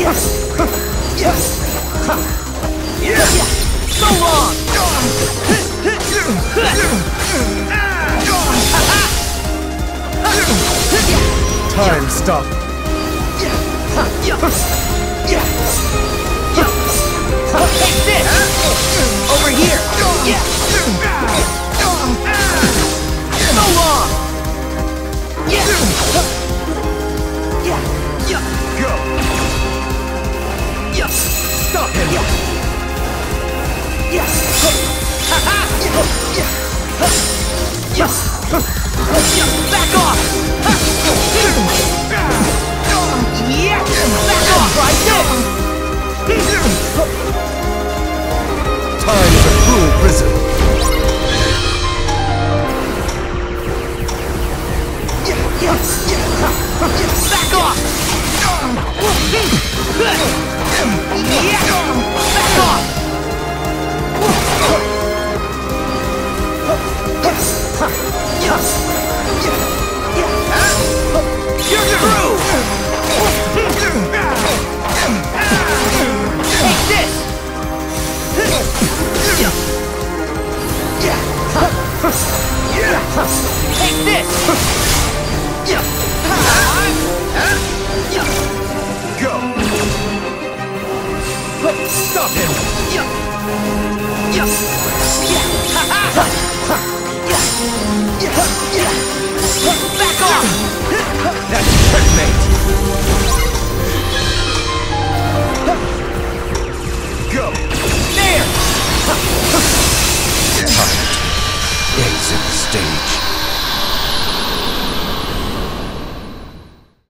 So long! Time stop. Take this! Over here! So long! Go. Stop him. Back off! Back off! Right there! Time is a cruel prison. Back off! Back off! You're through! Take this! Take this!